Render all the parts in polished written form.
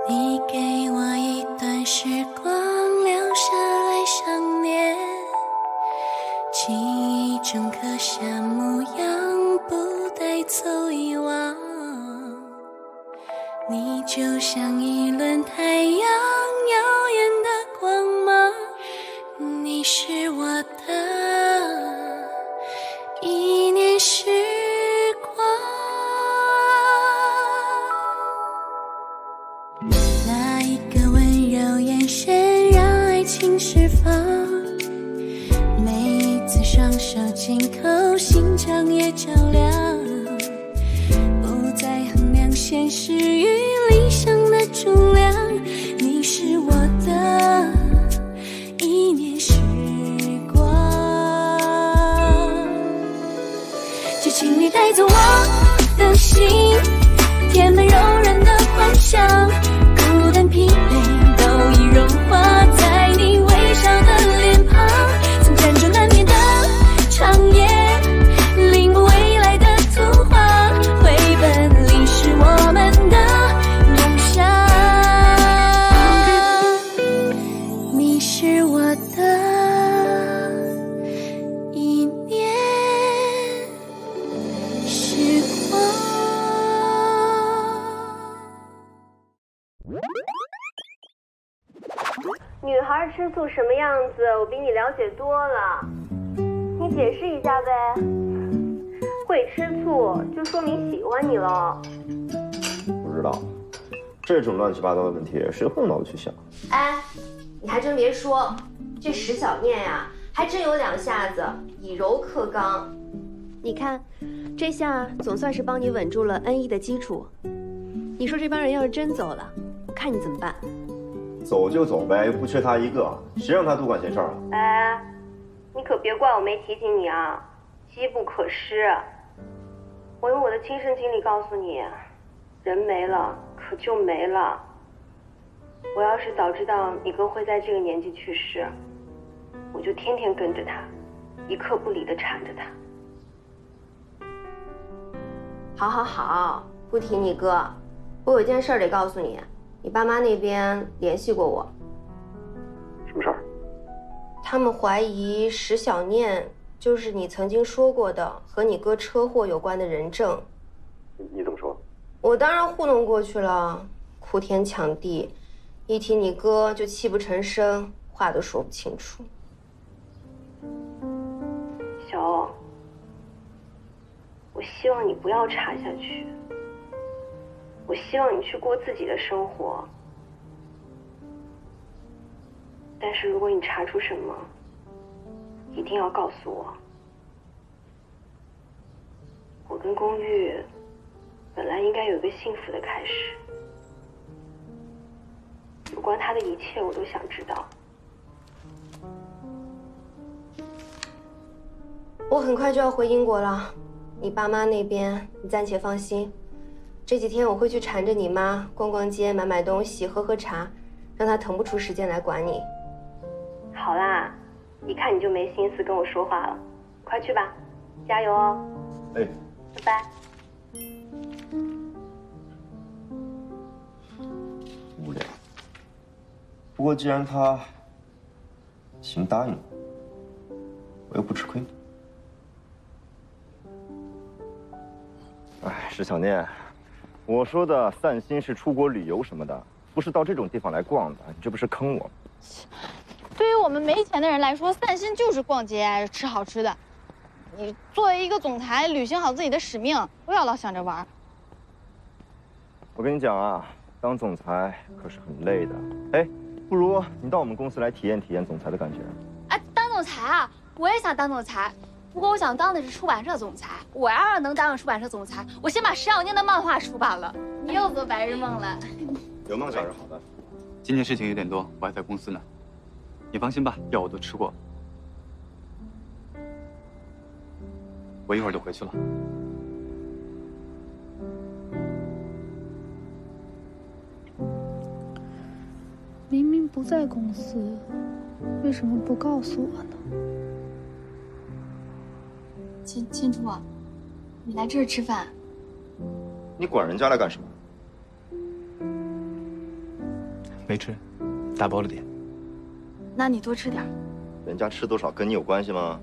你给我一段时光，留下来想念，记忆中刻下模样，不带走遗忘。你就像一轮太阳，耀眼的光芒，你是我的一念时光。那一个温柔眼神让爱情释放，每一次双手紧扣，心肠也较量，不再衡量现实与理想的重量。你是我的一念时光，就请你带走我的心，填满柔软的幻想，孤单疲惫都已融化在你微笑的脸庞。曾辗转难眠的长夜，领悟未来的图画，绘本里是我们的梦想。你是我的一念时光。 女孩吃醋什么样子，我比你了解多了，你解释一下呗。会吃醋就说明喜欢你了。 不知道，这种乱七八糟的问题，谁会用脑子去想？ 哎，你还真别说，这石小念呀，还真有两下子，以柔克刚。你看，这下总算是帮你稳住了恩义的基础。你说这帮人要是真走了，我看你怎么办？ 走就走呗，又不缺他一个，谁让他多管闲事儿了？ 哎，你可别怪我没提醒你啊，机不可失。我用我的亲身经历告诉你，人没了可就没了。我要是早知道你哥会在这个年纪去世，我就天天跟着他，一刻不离地缠着他。好好好，不提你哥，我有件事得告诉你，你爸妈那边联系过我。 什么事儿？ 他们怀疑石小念就是你曾经说过的和你哥车祸有关的人证。 你怎么说？ 我当然糊弄过去了，哭天抢地，一提你哥就泣不成声，话都说不清楚。小欧，我希望你不要查下去，我希望你去过自己的生活。但是如果你查出什么，一定要告诉我。我跟龚玉本来应该有一个幸福的开始，有关他的一切我都想知道。我很快就要回英国了，你爸妈那边你暂且放心，这几天我会去缠着你妈逛逛街，买东西，喝茶，让她腾不出时间来管你。好啦，一看你就没心思跟我说话了，快去吧，加油哦。 哎， 拜拜。 无聊。不过既然他行答应了，我又不吃亏。哎，石小念，我说的散心是出国旅游什么的，不是到这种地方来逛的，你这不是坑我吗？ 对于我们没钱的人来说，散心就是逛街、吃好吃的。你作为一个总裁，履行好自己的使命，不要老想着玩。 我跟你讲啊，当总裁可是很累的。哎，不如你到我们公司来体验体验总裁的感觉。 哎，当总裁啊，我也想当总裁。不过我想当的是出版社总裁。我要是能当上出版社总裁，我先把石小念的漫画出版了。你又做白日梦了。 有梦想是好的。 今天事情有点多，我还在公司呢。你放心吧，药我都吃过，我一会儿就回去了。 明明不在公司，为什么不告诉我呢？ 千楚啊，你来这儿吃饭， 你管人家来干什么？ 没吃，打包了点。 那你多吃点。 人家吃多少跟你有关系吗？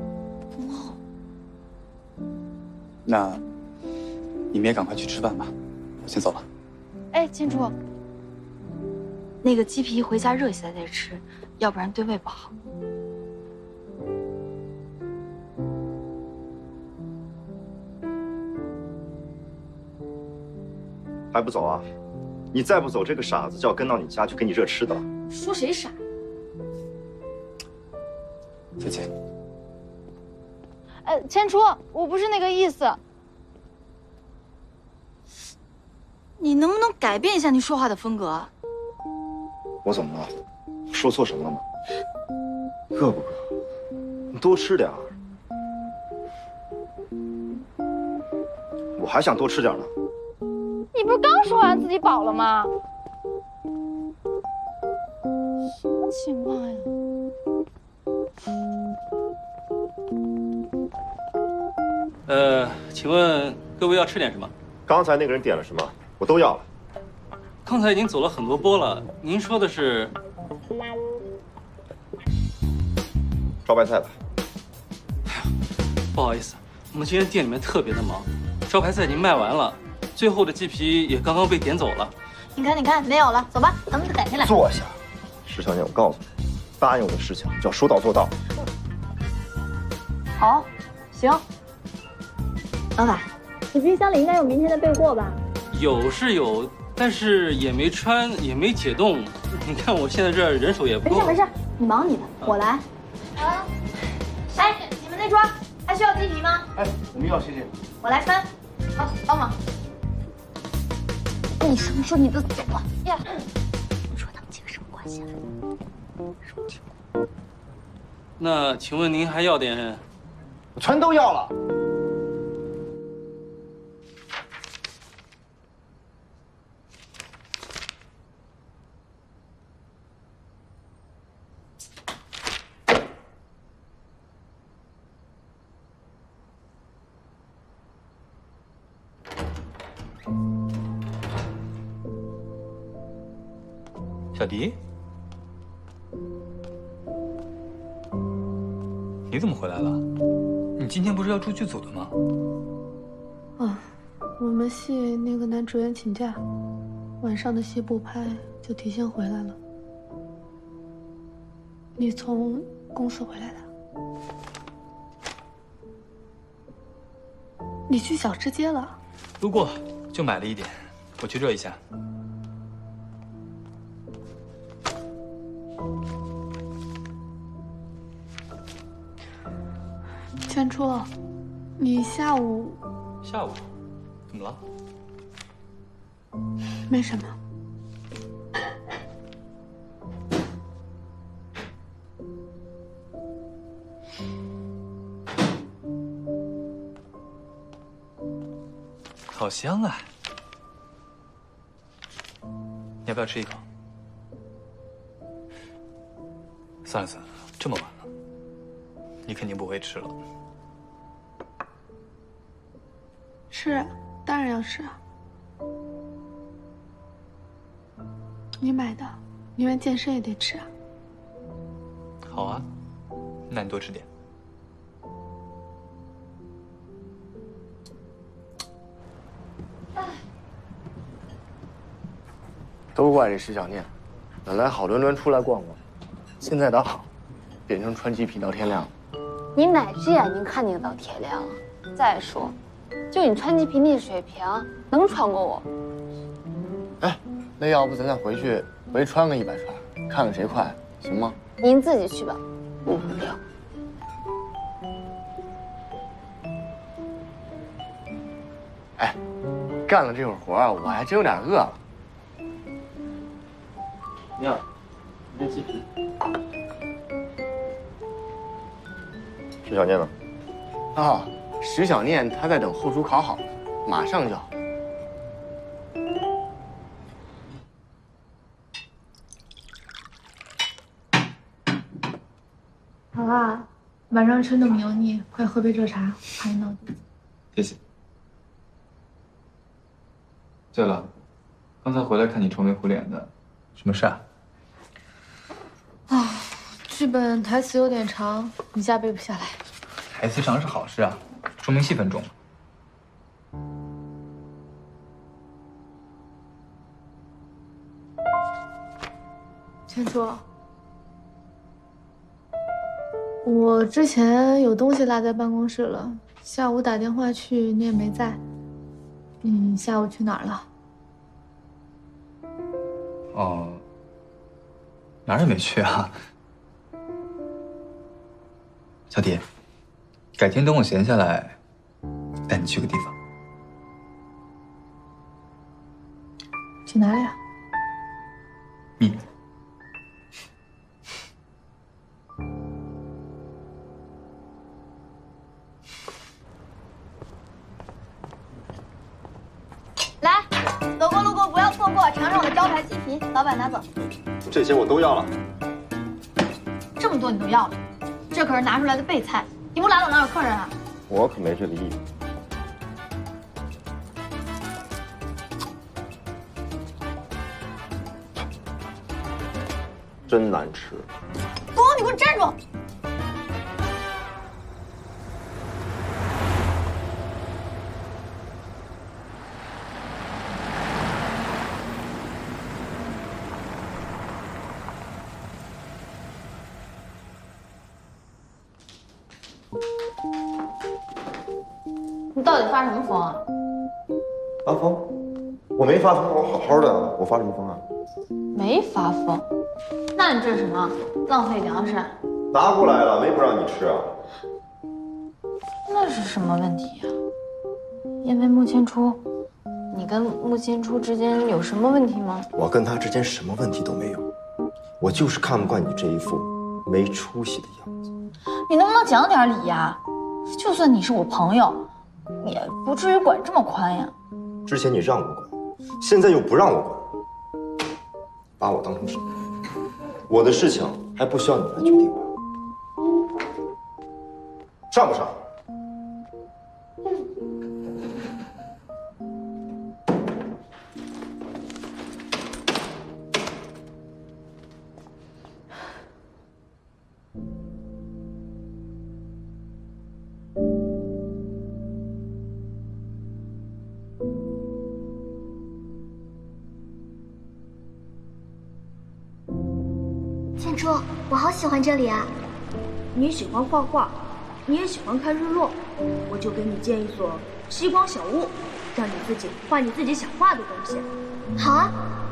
那，你们也赶快去吃饭吧，我先走了。 哎，千楚，那个鸡皮回家热一下再吃，要不然对胃不好。 还不走啊？你再不走，这个傻子就要跟到你家去给你热吃的了。 说谁傻？ 再见。 千楚，我不是那个意思。你能不能改变一下你说话的风格？ 我怎么了？说错什么了吗？饿不饿？你多吃点儿。我还想多吃点呢。 你不是刚说完自己饱了吗？什么情况呀？ 请问各位要吃点什么？ 刚才那个人点了什么？我都要了。 刚才已经走了很多波了，您说的是招牌菜吧。 不好意思，我们今天店里面特别的忙，招牌菜已经卖完了，最后的鸡皮也刚刚被点走了。 你看，你看，没有了，走吧，咱们改天来。 坐下，石小年，我告诉你，答应我的事情就要说到做到。 好，行。老板，你冰箱里应该有明天的备货吧？ 有是有，但是也没穿，也没解冻。你看我现在这人手也不够。 没事，你忙你的，我来。好。哎，你们那桌还需要鸡皮吗？ 哎，我们要，谢谢。 我来穿。好，帮忙。你什么时候你都走了呀？说他们几个什么关系啊？说清。 那请问您还要点？ 我全都要了。 小迪，你怎么回来了？你今天不是要出剧组的吗？ 啊，我们系那个男主演请假，晚上的戏不拍，就提前回来了。你从公司回来的？你去小吃街了？ 路过，就买了一点，我去热一下。 千初，你下午怎么了？ 没什么。 好香啊！你要不要吃一口？算了算了，这么晚了，你肯定不会吃了。 吃啊，当然要吃啊。你买的，宁愿健身也得吃啊。 好啊，那你多吃点。 都怪这石小念，本来好端端出来逛逛，现在倒好，变成穿鸡皮到天亮了。 你哪只眼睛看见到天亮了？再说，就你穿鸡皮那水平，能穿过我？ 哎，那要不咱俩回去穿个100串，看看谁快，行吗？ 您自己去吧，我不要。 哎，干了这会儿活啊，我还真有点饿了。 娘，你这鸡皮。 石小念呢？ 啊，石小念他在等后厨烤好，马上就好。 好啦，晚上吃那么油腻，快喝杯热茶，怕你闹肚子。 谢谢。对了，刚才回来看你愁眉苦脸的， 什么事啊？ 啊，剧本台词有点长，一下背不下来。 台词长是好事啊，说明戏份重。 千初，我之前有东西落在办公室了，下午打电话去，你也没在。你下午去哪儿了？ 哦，哪儿也没去啊。小迪，改天等我闲下来，带你去个地方。 去哪里啊？ 秘密。 来，走过路过不要错过，尝尝我的招牌鸡皮，老板拿走。 这些我都要了。 这么多你都要了，这可是拿出来的备菜，你不拿走哪有客人啊？ 我可没这个意思。真难吃。 狗，你给我站住！你到底发什么疯啊？ 发疯？我没发疯，我好好的，我发什么疯啊？ 没发疯，那你这是什么？浪费粮食？ 拿过来了，没不让你吃啊？ 那是什么问题呀？因为穆千初，你跟穆千初之间有什么问题吗？ 我跟他之间什么问题都没有，我就是看不惯你这一副没出息的样子。 你能不能讲点理呀？就算你是我朋友，也不至于管这么宽呀。 之前你让我管，现在又不让我管，把我当成什么？我的事情还不需要你来决定吧？上不上？ 千初，我好喜欢这里啊！ 你喜欢画画，你也喜欢看日落，我就给你建一所吸光小屋，让你自己画你自己想画的东西。 好啊。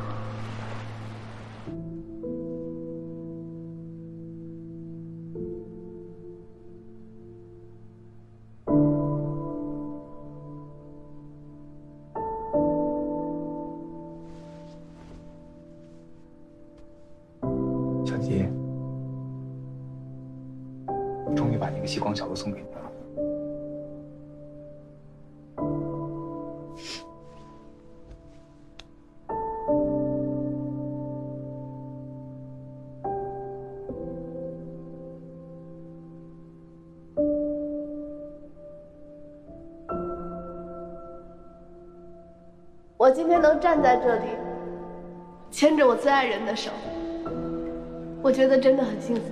小迪，终于把那个吸光小屋送给你了。 我今天能站在这里，牵着我最爱人的手，我觉得真的很幸福。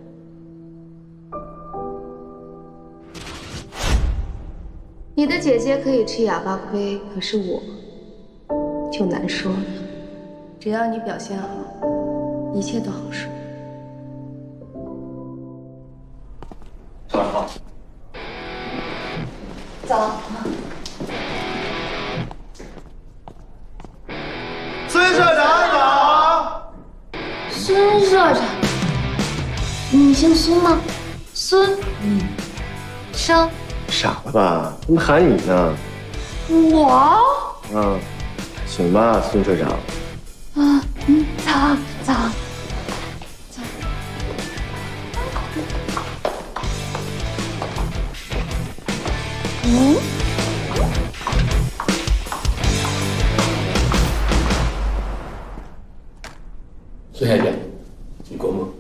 你的姐姐可以吃哑巴亏，可是我就难说了。只要你表现好，一切都好说。 小晚好。 走。 孙社长好。 孙社长，你姓孙吗？孙生。 傻了吧？怎么喊你呢？ 我？ 请吧，孙社长。 走。 孙小姐，你过目。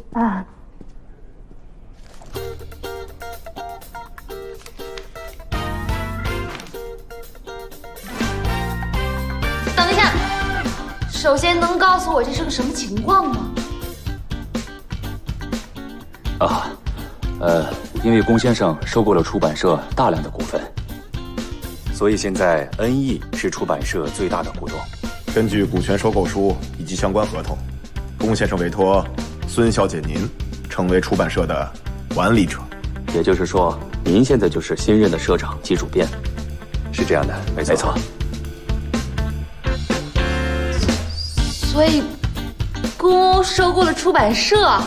等一下，什首先能告诉我这是个什么情况吗？ 因为龚先生收购了出版社大量的股份，所以现在 NE 是出版社最大的股东。 根据股权收购书以及相关合同，龚先生委托孙小姐您成为出版社的管理者。 也就是说，您现在就是新任的社长及主编。是这样的，没错。 所以，龚欧收购了出版社。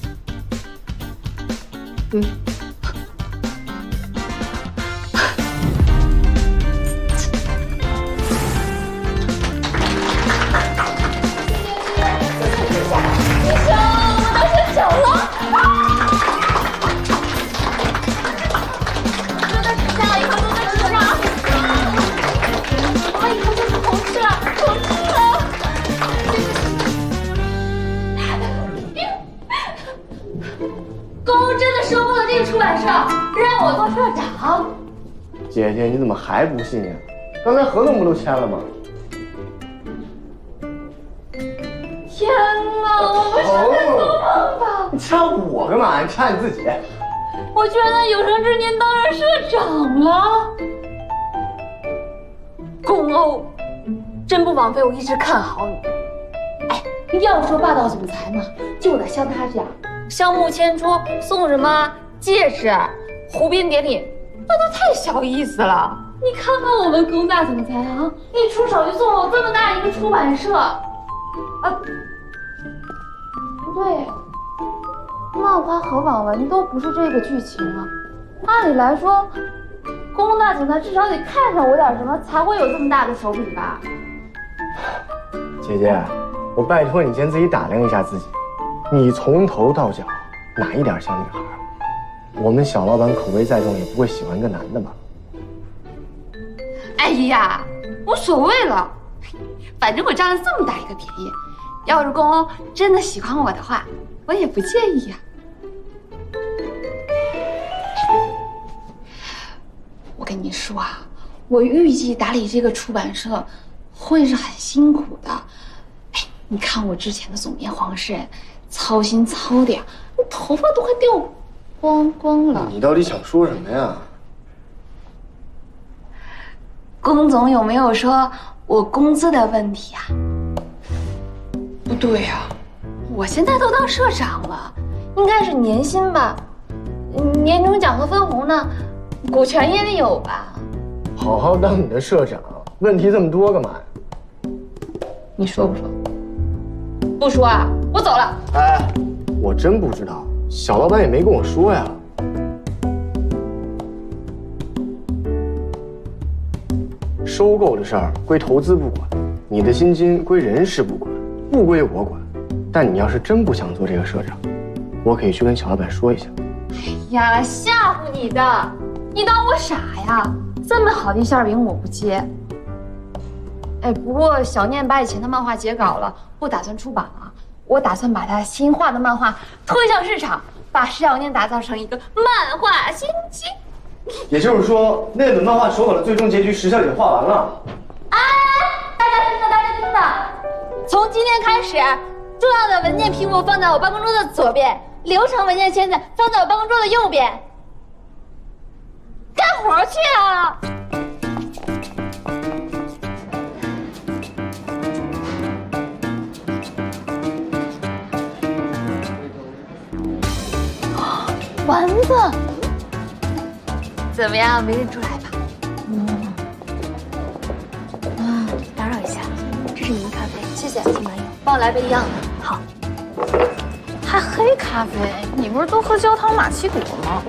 让我做社长。 姐姐，你怎么还不信呀？刚才合同不都签了吗？ 天哪，我们是在做梦吧？ 你掐我干嘛？你掐你自己。 我居然在有生之年当上社长了。龚欧，真不枉费我一直看好你。哎，要说霸道总裁嘛，就得像他这样，像mu qian chu送什么戒指、湖滨典礼，那都太小意思了。你看看我们龚大总裁啊，一出手就送了我这么大一个出版社。不对，漫画和网文都不是这个剧情啊。按理来说，龚大总裁至少得看上我点什么，才会有这么大的手笔吧？ 姐姐，我拜托你先自己打量一下自己，你从头到脚哪一点像女孩？我们小老板口味再重，也不会喜欢一个男的吧？ 哎呀，无所谓了，反正我占了这么大一个便宜。要是龚欧真的喜欢我的话，我也不介意呀。我跟你说啊，我预计打理这个出版社会是很辛苦的。哎，你看我之前的总编黄世仁，操心操的呀，头发都快掉光了。 你到底想说什么呀？ 龚总有没有说我工资的问题啊？不对呀，我现在都当社长了，应该是年薪吧？年终奖和分红呢？股权也得有吧？ 好好当你的社长，问题这么多干嘛呀？ 你说不说？不说啊，我走了。 哎，我真不知道，小老板也没跟我说呀。收购的事儿归投资部管，你的薪金归人事部管，不归我管。但你要是真不想做这个社长，我可以去跟小老板说一下。 哎呀，吓唬你的，你当我傻呀？这么好的一馅饼我不接。哎，不过小念把以前的漫画截稿了，不打算出版了。我打算把他新画的漫画推向市场，把石小念打造成一个漫画新星。 也就是说，那本漫画手稿的最终结局，石小姐画完了。 哎，大家听着！从今天开始，重要的文件批复放在我办公桌的左边，流程文件签字放在我办公桌的右边。干活去啊！丸子，怎么样？没认出来吧？ 打扰一下，这是你们咖啡， 谢谢， 自己拿饮， 帮我来杯一样的。 好。 还黑咖啡？你不是都喝焦糖玛奇朵吗？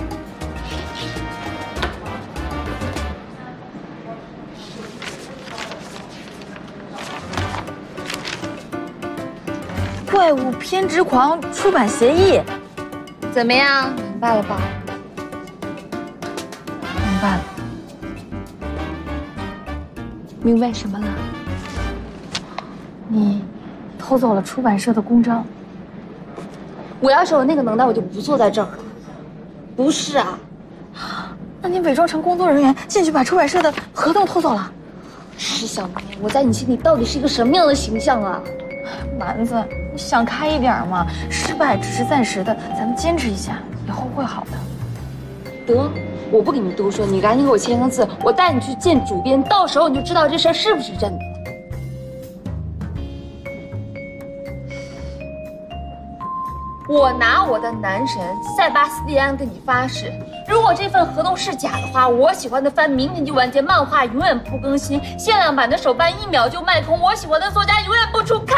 怪物偏执狂出版协议， 怎么样？明白了吧？ 明白了。 明白什么了？ 你偷走了出版社的公章。 我要是有那个能耐，我就不坐在这儿了。不是啊， 那你伪装成工作人员进去把出版社的合同偷走了？ 石小年，我在你心里到底是一个什么样的形象啊？ 丸子，你想开一点嘛，失败只是暂时的，咱们坚持一下，以后会好的。 得，我不跟你多说，你赶紧给我签个字，我带你去见主编，到时候你就知道这事儿是不是真的。我拿我的男神塞巴斯蒂安跟你发誓，如果这份合同是假的话，我喜欢的番明天就完结，漫画永远不更新，限量版的手办1秒就卖空，我喜欢的作家永远不出刊。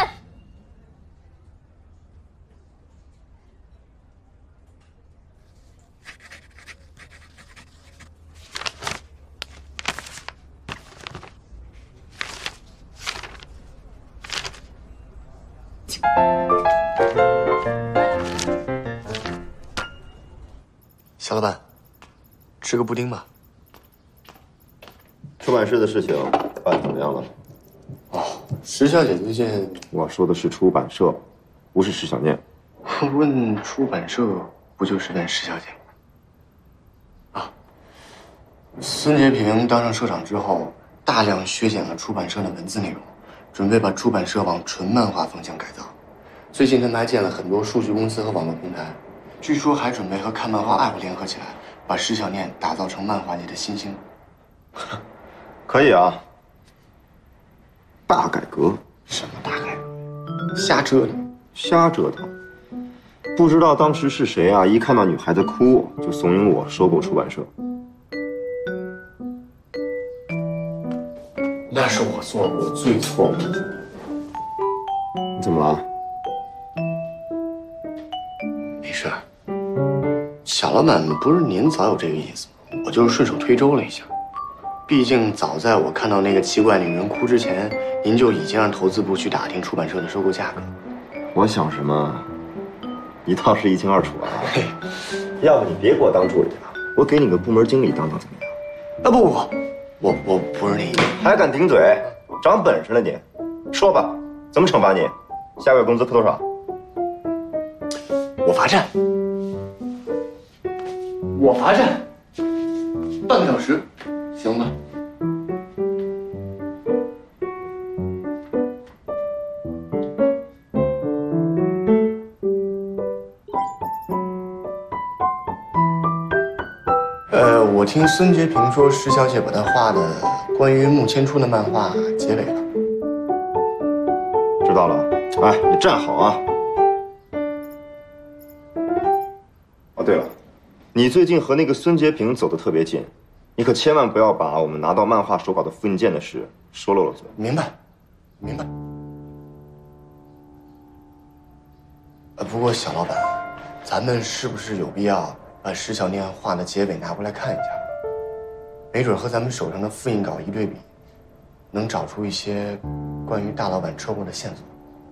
小老板，吃个布丁吧。 出版社的事情办怎么样了？ 哦，石小姐最近…… 我说的是出版社，不是石小念。 问出版社，不就是问石小姐吗？啊，孙洁平当上社长之后，大量削减了出版社的文字内容，准备把出版社往纯漫画方向改造。最近他们还建了很多数据公司和网络平台。据说还准备和看漫画 app 联合起来，把石小念打造成漫画界的新星。 可以啊，大改革？ 什么大改革？瞎折腾， 瞎折腾。不知道当时是谁啊，一看到女孩子哭就怂恿我收购出版社。 那是我做过最错误的。 你怎么了？ 没事。小老板，不是您早有这个意思吗？我就是顺手推舟了一下。毕竟早在我看到那个奇怪女人哭之前，您就已经让投资部去打听出版社的收购价格。 我想什么，一套是一清二楚啊。嘿，要不你别给我当助理了，我给你个部门经理当当怎么样？ 啊不，我不是那意思。 还敢顶嘴，长本事了你！说吧，怎么惩罚你？下个月工资扣多少？ 我罚站。我罚站半个小时，行吗？我听孙洁平说，石小姐把她画的关于穆千初的漫画结尾了。 知道了，哎，你站好啊！哦，对了。你最近和那个孙洁平走得特别近，你可千万不要把我们拿到漫画手稿的复印件的事说漏了嘴。 明白，明白。不过小老板，咱们是不是有必要把石小念画的结尾拿过来看一下？没准和咱们手上的复印稿一对比，能找出一些关于大老板车祸的线索。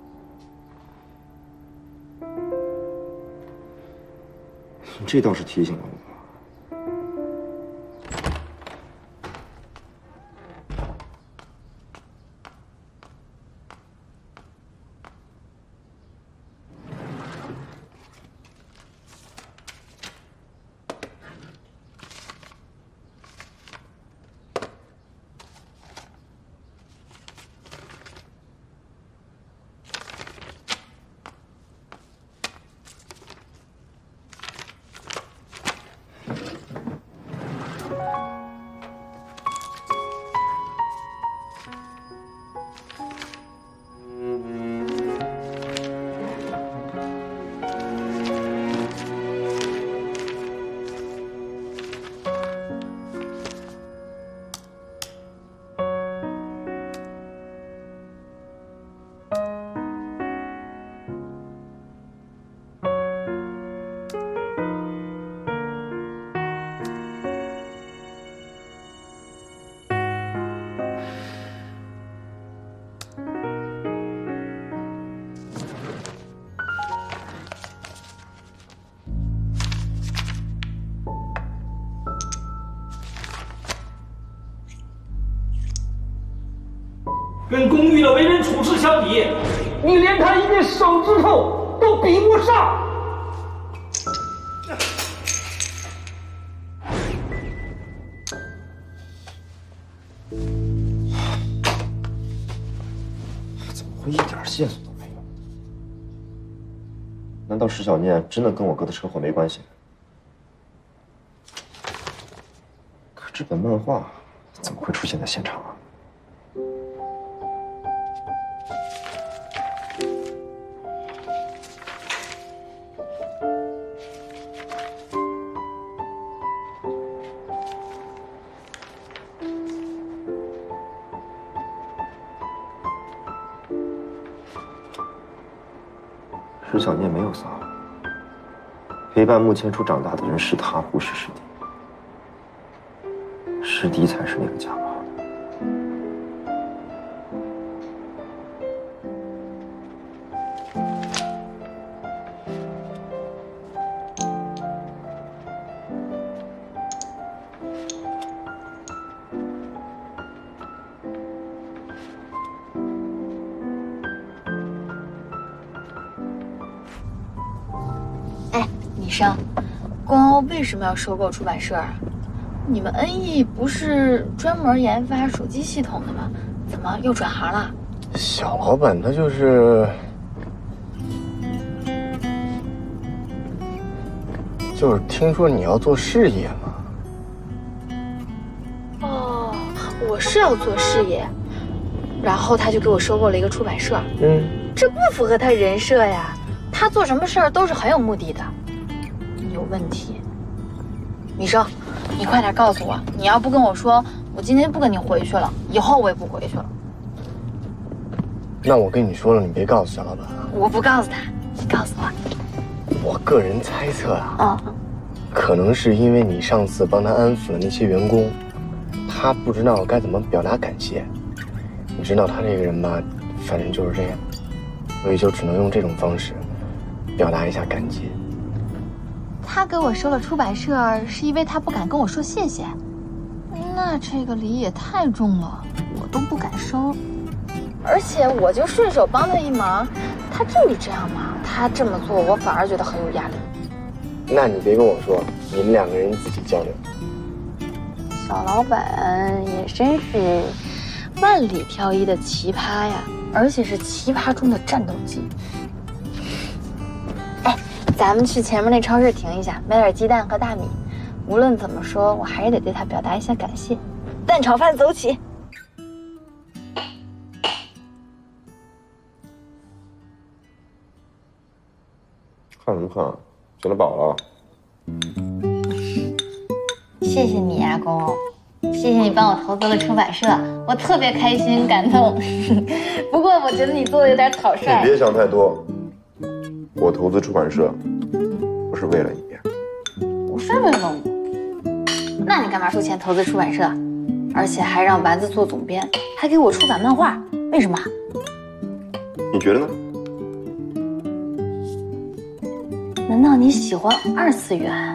这倒是提醒了我。 跟公寓的为人处事相比，你连他一根手指头都比不上。 点线索都没有。难道石小念真的跟我哥的车祸没关系？可这本漫画怎么会出现在现场啊？石小念没有撒谎，陪伴穆千初长大的人是他，不是师弟。师弟才是那个家暴的。 医生，光欧为什么要收购出版社啊？你们 NE 不是专门研发手机系统的吗？怎么又转行了？ 小老板他就是听说你要做事业嘛。 哦，我是要做事业，然后他就给我收购了一个出版社。这不符合他人设呀。他做什么事儿都是很有目的的。有问题，米生，你快点告诉我，你要不跟我说，我今天不跟你回去了，以后我也不回去了。 那我跟你说了，你别告诉小老板啊。 我不告诉他，你告诉我。 我个人猜测啊，可能是因为你上次帮他安抚了那些员工，他不知道该怎么表达感谢。你知道他这个人吧，反正就是这样，所以就只能用这种方式表达一下感激。 他给我收了出版社，是因为他不敢跟我说谢谢。那这个礼也太重了，我都不敢收。而且我就顺手帮他一忙，他至于这样吗？他这么做，我反而觉得很有压力。 那你别跟我说，你们两个人自己交流。 小老板也真是万里挑一的奇葩呀，而且是奇葩中的战斗机。哎，咱们去前面那超市停一下，买点鸡蛋和大米。无论怎么说，我还是得对他表达一下感谢。蛋炒饭走起！ 看什么看？吃得饱了。 谢谢你呀，公公，谢谢你帮我投资了出版社，我特别开心感动。不过我觉得你做的有点草率。 你别想太多，我投资出版社不是为了你， 不是为了我。那你干嘛出钱投资出版社？而且还让丸子做总编，还给我出版漫画，为什么？ 你觉得呢？ 难道你喜欢二次元？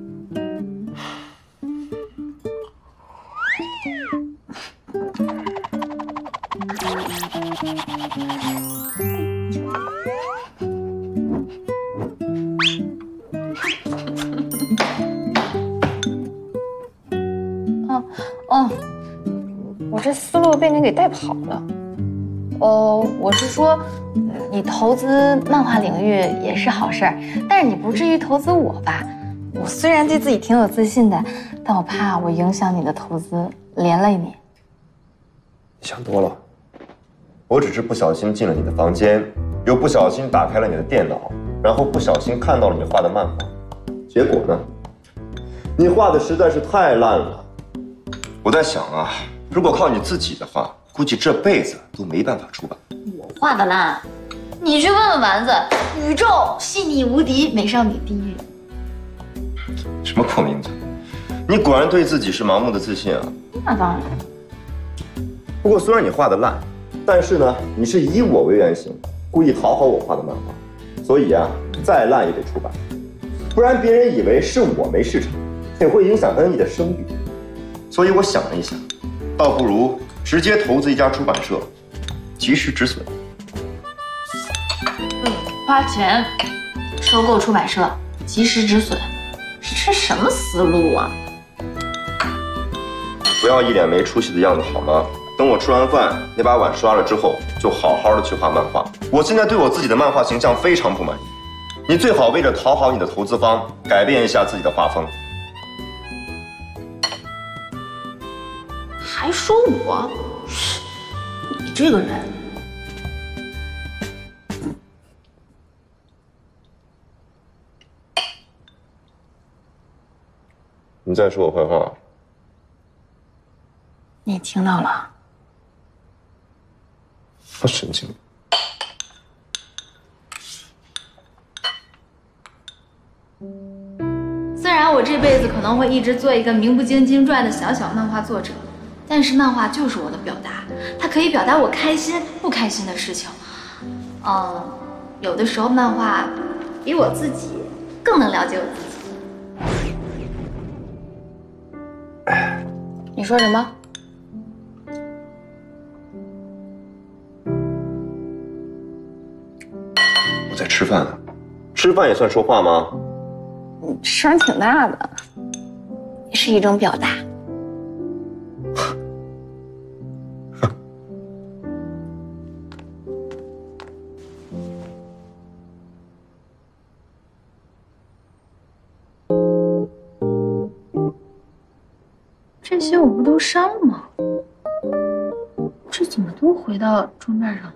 我这思路被你给带跑了。我是说，你投资漫画领域也是好事儿，但是你不至于投资我吧？我虽然对自己挺有自信的，但我怕我影响你的投资，连累你。 你想多了，我只是不小心进了你的房间，又不小心打开了你的电脑，然后不小心看到了你画的漫画，结果呢，你画的实在是太烂了。我在想啊，如果靠你自己的话，估计这辈子都没办法出版。 我画的烂，你去问问丸子，宇宙细腻无敌，美少女第一人。 什么破名字？你果然对自己是盲目的自信啊！ 那当然。 不过虽然你画的烂，但是呢，你是以我为原型，故意讨好我画的漫画，所以啊，再烂也得出版，不然别人以为是我没市场，也会影响NE的声誉。所以我想了一下，倒不如直接投资一家出版社，及时止损。 花钱收购出版社，及时止损，这什么思路啊？ 不要一脸没出息的样子好吗？等我吃完饭，你把碗刷了之后， 就好好的去画漫画。我现在对我自己的漫画形象非常不满意，你最好为了讨好你的投资方，改变一下自己的画风。 还说我，你这个人。 你再说我坏话， 你听到了？ 我神经病。 虽然我这辈子可能会一直做一个名不经经传的小漫画作者，但是漫画就是我的表达，它可以表达我开心不开心的事情。有的时候漫画比我自己更能了解我自己。你说什么？ 我在吃饭呢，吃饭也算说话吗？ 你声挺大的，也是一种表达。这些我不都删了吗？这怎么都回到桌面上了？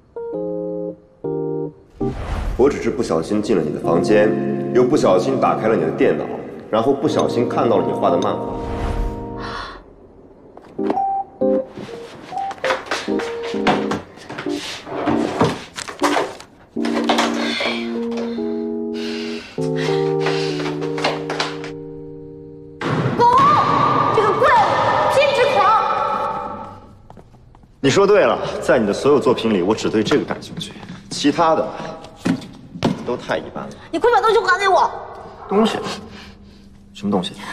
我只是不小心进了你的房间，又不小心打开了你的电脑，然后不小心看到了你画的漫画。你说对了，在你的所有作品里，我只对这个感兴趣，其他的都太一般了。 你快把东西还给我！ 东西？什么东西？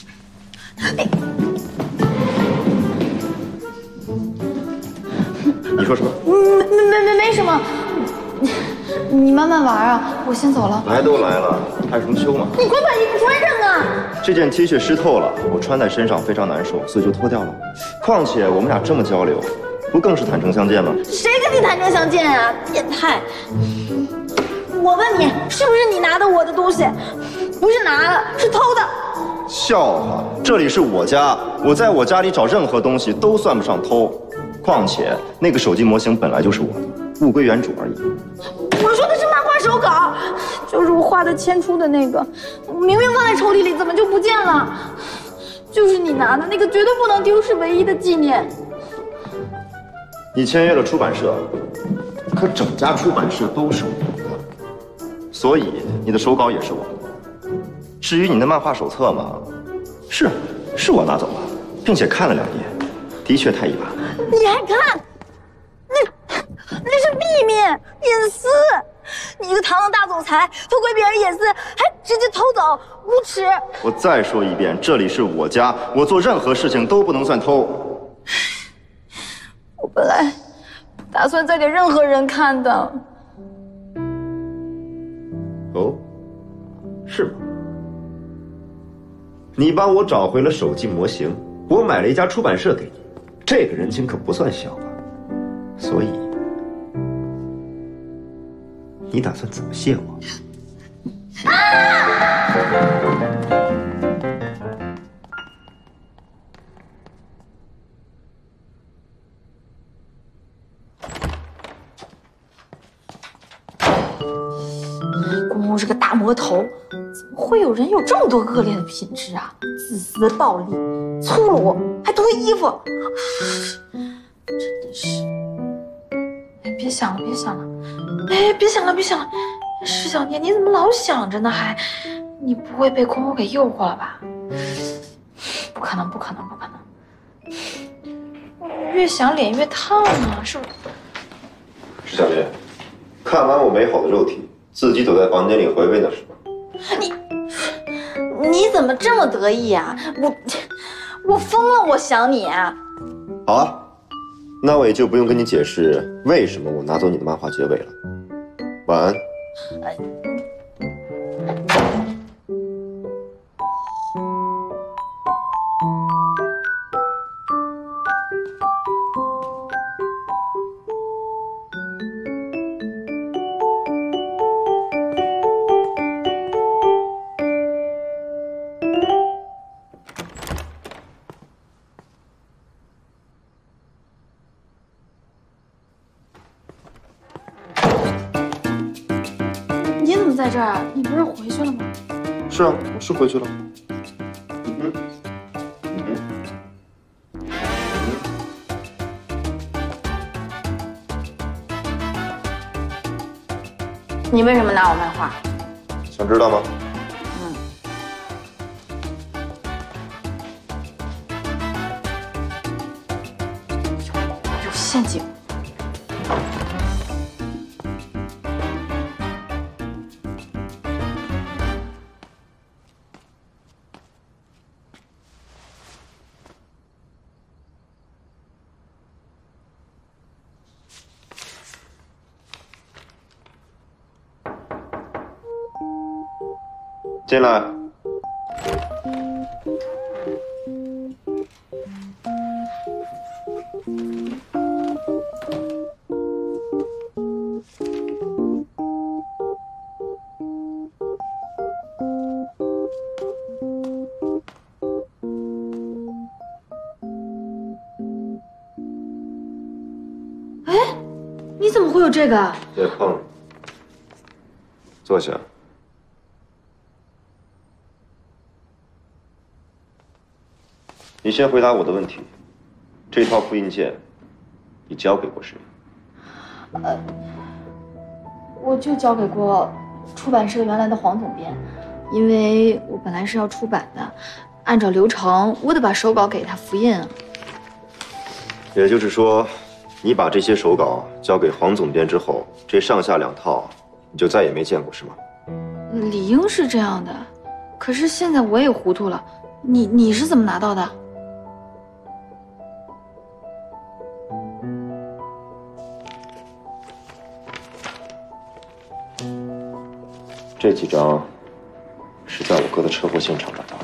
你说什么？ 没什么，你慢慢玩啊，我先走了。 来都来了，害什么羞嘛？ 你快把衣服穿上啊！ 这件 T 恤湿透了，我穿在身上非常难受，所以就脱掉了。况且我们俩这么交流，不更是坦诚相见吗？ 谁跟你坦诚相见啊？变态！我问你，是不是你拿的我的东西？不是拿的，是偷的。 笑话，这里是我家，我在我家里找任何东西都算不上偷。况且那个手机模型本来就是我的，物归原主而已。 我说的是漫画手稿，就是我画的千出的那个，明明放在抽屉里，怎么就不见了？就是你拿的那个，绝对不能丢，是唯一的纪念。 你签约了出版社，可整家出版社都是我的，所以你的手稿也是我的。至于你的漫画手册嘛，是我拿走了，并且看了2页，的确太一般了。 你还看？那是秘密隐私。你一个堂堂大总裁，偷窥别人隐私，还直接偷走，无耻！ 我再说一遍，这里是我家，我做任何事情都不能算偷。 我本来不打算再给任何人看的。 哦，是吗？你帮我找回了手机模型，我买了一家出版社给你，这个人情可不算小吧？所以，你打算怎么谢我？ 公是个大魔头，怎么会有人有这么多恶劣的品质啊？自私、暴力、粗鲁，还脱衣服，真的是……哎，别想了，别想了，哎，别想了，别想了，石小念，你怎么老想着呢？还，你不会被公公给诱惑了吧？不可能，不可能，不可能！越想脸越烫啊，是不是？ 石小念，看完我美好的肉体，自己躲在房间里回味的是吗？ 你怎么这么得意啊？我疯了，我想你啊！ 好啊，那我也就不用跟你解释为什么我拿走你的漫画结尾了。晚安。 子在这儿，你不是回去了吗？ 是啊，我是回去了。 你为什么拿我漫画？ 想知道吗？ 有陷阱！ 进来。 哎，你怎么会有这个？ 别碰，坐下。你先回答我的问题，这套复印件你交给过谁？ 我就交给过出版社原来的黄总编，因为我本来是要出版的，按照流程我得把手稿给他复印啊。 也就是说，你把这些手稿交给黄总编之后，这上下2套你就再也没见过是吗？ 理应是这样的，可是现在我也糊涂了，你是怎么拿到的？ 这几张是在我哥的车祸现场拿到的。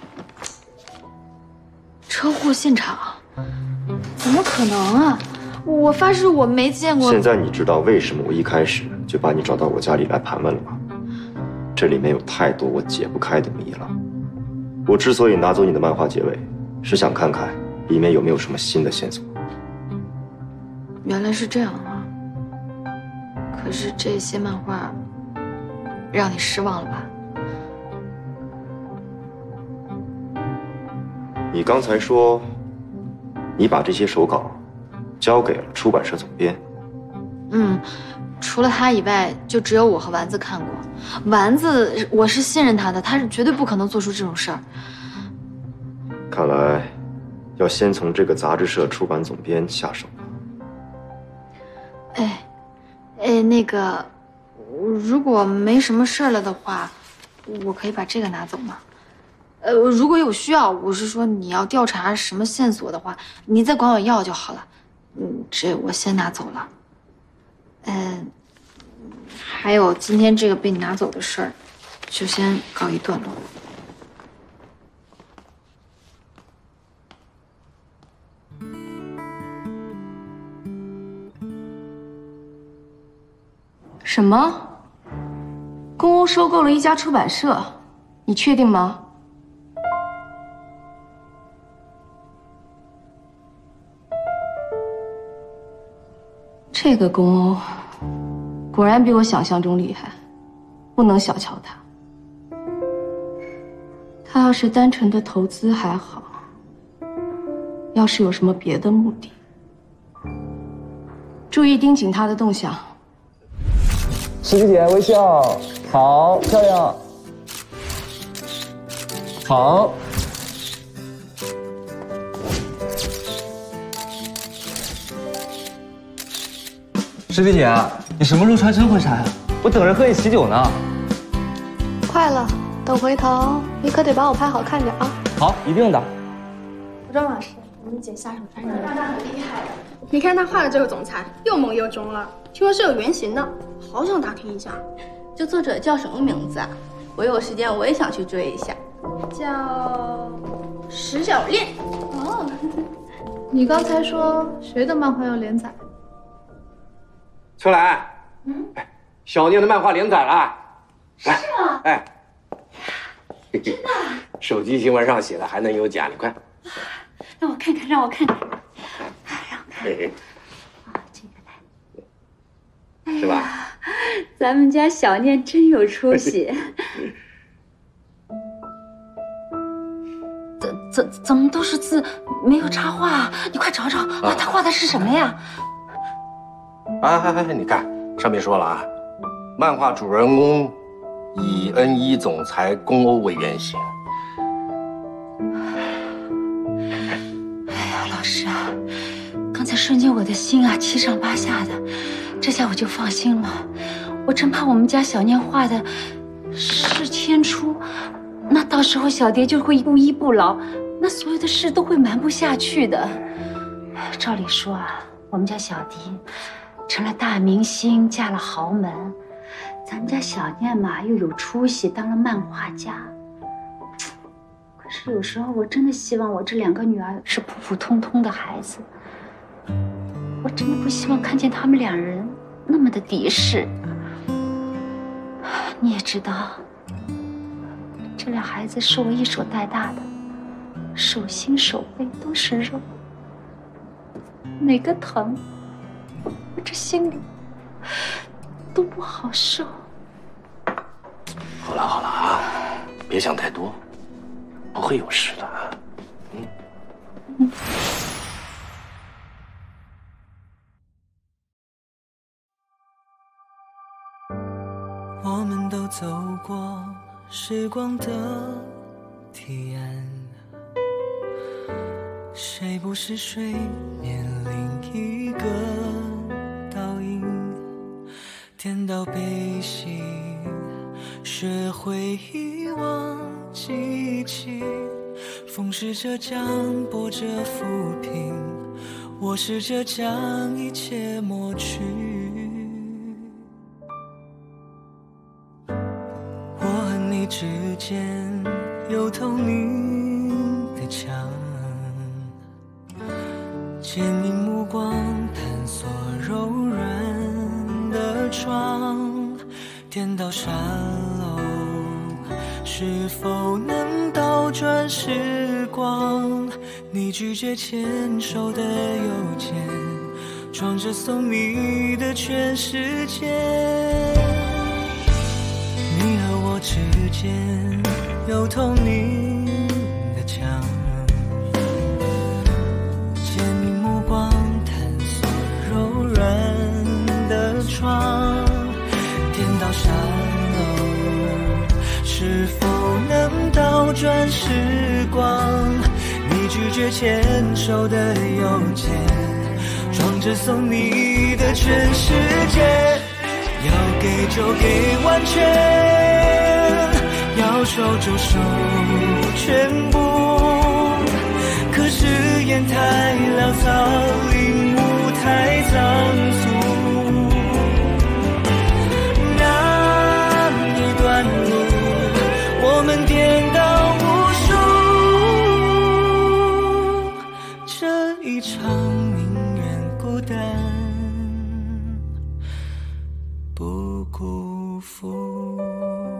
车祸现场？怎么可能啊！我发誓我没见过。 现在你知道为什么我一开始就把你找到我家里来盘问了吗？这里面有太多我解不开的谜了。我之所以拿走你的漫画结尾，是想看看里面有没有什么新的线索。 原来是这样啊！可是这些漫画让你失望了吧？ 你刚才说，你把这些手稿交给了出版社总编。 除了他以外，就只有我和丸子看过。丸子，我是信任他的，他是绝对不可能做出这种事儿。 看来要先从这个杂志社出版总编下手了。 那个，如果没什么事儿了的话，我可以把这个拿走吗？如果有需要，我是说你要调查什么线索的话，你再管我要就好了。这我先拿走了。还有今天这个被你拿走的事儿，就先告一段落。 什么？公欧收购了一家出版社，你确定吗？这个公欧果然比我想象中厉害，不能小瞧他。他要是单纯的投资还好，要是有什么别的目的，注意盯紧他的动向。 师弟姐微笑，好漂亮，好。 师弟姐，你什么时候穿真婚纱呀？我等着和你喜酒呢。 快了，等回头你可得帮我拍好看点啊！ 好，一定的。 服装老师，我们姐下手太厉害了。你看她画的这个总裁，又萌又中二，听说是有原型的，好想打听一下。 这作者叫什么名字啊？我有时间我也想去追一下。 叫石小恋。 哦， 你刚才说谁的漫画要连载？ 秋来，小念的漫画连载了，来， 是吗？ 哎，真的？手机新闻上写的还能有假？你快， 让我看看，让我看看。 是吧？ 咱们家小念真有出息。 怎么都是字，没有插画啊？你快找找，他画的是什么呀？ 哎，你看上面说了啊，漫画主人公以 N1 总裁宫欧为原型。 哎呀，老师啊，刚才瞬间我的心啊七上八下的，这下我就放心了。我真怕我们家小念画的是千出，那到时候小蝶就会不依不饶，那所有的事都会瞒不下去的。照理说啊，我们家小蝶成了大明星，嫁了豪门，咱们家小念嘛又有出息，当了漫画家。可是有时候我真的希望我这2个女儿是普普通通的孩子，我真的不希望看见他们2人那么的敌视。你也知道，这俩孩子是我一手带大的，手心手背都是肉，哪个疼，我这心里都不好受。 好了啊，别想太多，不会有事的啊。 我们都走过时光的堤岸，谁不是水面另一个倒影？颠倒悲喜，学会遗忘记起，风试着将波折抚平，我试着将一切抹去。我和你之间有透明的墙，坚硬目光探索柔软的窗，颠倒沙漏，是否能倒转时光？你拒绝牵手的邮件，装着送你的全世界。你和我之间有透明的墙，坚硬目光探索柔软的窗，颠倒沙漏，是否能倒转时光？你拒绝牵手的邮件，装着送你的全世界。要给就给完全，要收就收全部。可是眼太潦草，领悟太仓促。那一段路，我们颠倒无数。这一场宁愿孤单，不辜负。